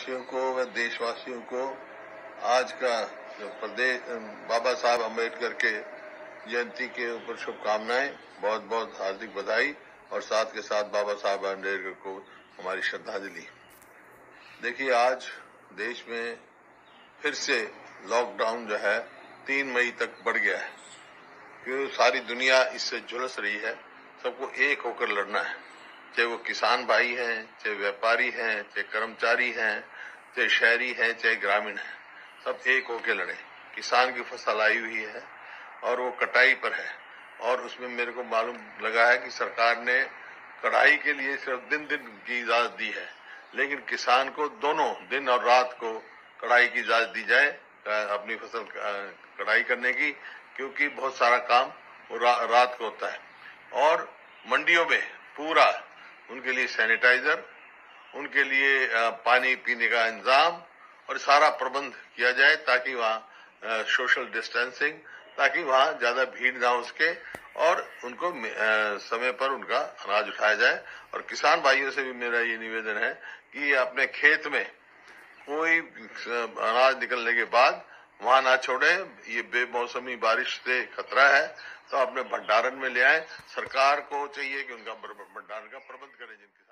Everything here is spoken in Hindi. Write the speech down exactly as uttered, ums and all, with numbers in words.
वासियों को व देशवासियों को आज का जो प्रदेश बाबा साहब अम्बेडकर के जयंती के ऊपर शुभकामनाएं, बहुत बहुत हार्दिक बधाई और साथ के साथ बाबा साहब अम्बेडकर को हमारी श्रद्धांजलि। देखिए, आज देश में फिर से लॉकडाउन जो है तीन मई तक बढ़ गया है, क्योंकि सारी दुनिया इससे झुलस रही है। सबको एक होकर लड़ना है, चाहे वो किसान भाई हैं, चाहे व्यापारी हैं, चाहे कर्मचारी हैं, चाहे शहरी हैं, चाहे ग्रामीण हैं, सब एक होकर लड़े। किसान की फसल आई हुई है और वो कटाई पर है, और उसमें मेरे को मालूम लगा है कि सरकार ने कटाई के लिए सिर्फ दिन दिन की इजाजत दी है, लेकिन किसान को दोनों दिन और रात को कटाई की इजाजत दी जाए अपनी फसल कटाई करने की, क्योंकि बहुत सारा काम वो रा, रात को होता है। और मंडियों में पूरा उनके लिए सैनिटाइजर, उनके लिए पानी पीने का इंतजाम और सारा प्रबंध किया जाए, ताकि वहाँ सोशल डिस्टेंसिंग, ताकि वहाँ ज्यादा भीड़ ना हो सके और उनको समय पर उनका अनाज उठाया जाए। और किसान भाइयों से भी मेरा ये निवेदन है कि अपने खेत में कोई अनाज निकलने के बाद वहां ना छोड़े। ये बेमौसमी बारिश से खतरा है, तो अपने भंडारण में ले आए। सरकार को चाहिए कि उनका भंडारण का प्रबंध करें। जिनके